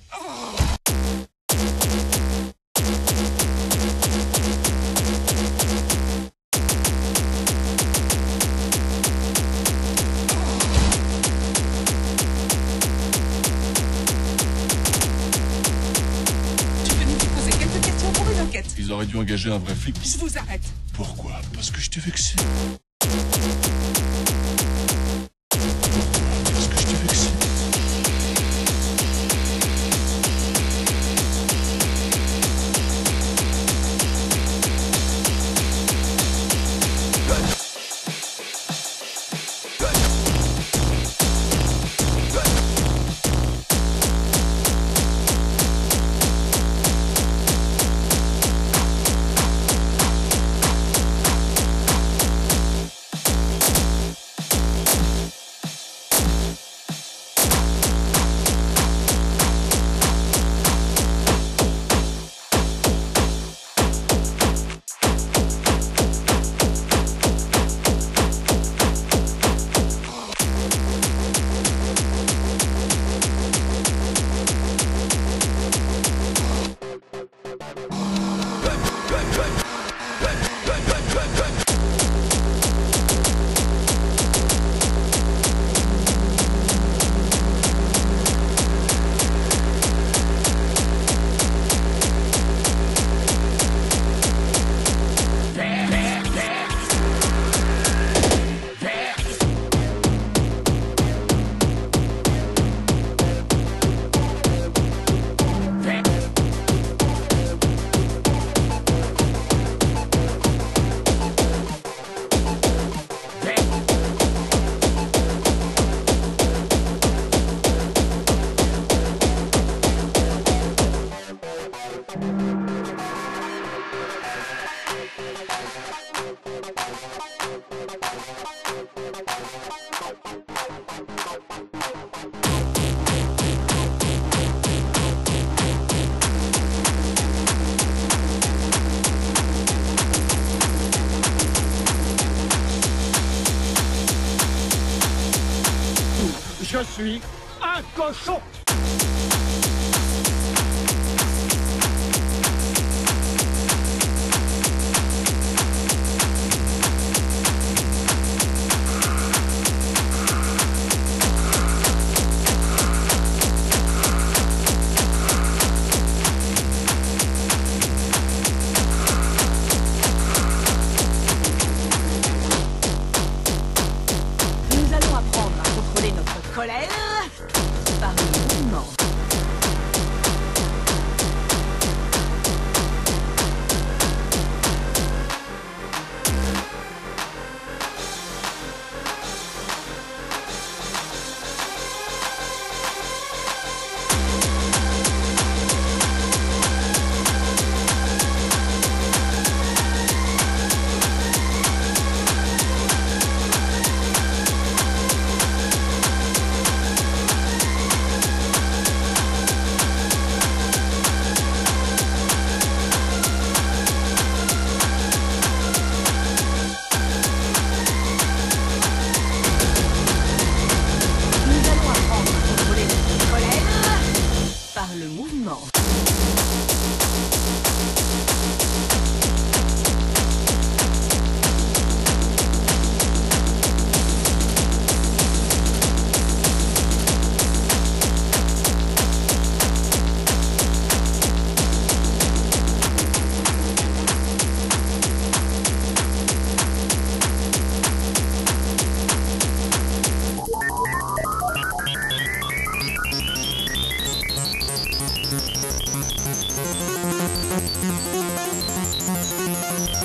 Ils auraient dû engager un vrai flic. Je vous arrête. Pourquoi? Parce que je t'ai vexé. Parce que je t'ai vexé. Je suis un cochon. Nous allons apprendre à contrôler notre colère par le mouvement. Nous allons apprendre à contrôler notre colère par le mouvement.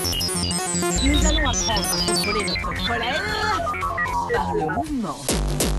Nous allons apprendre à contrôler notre colère par le mouvement.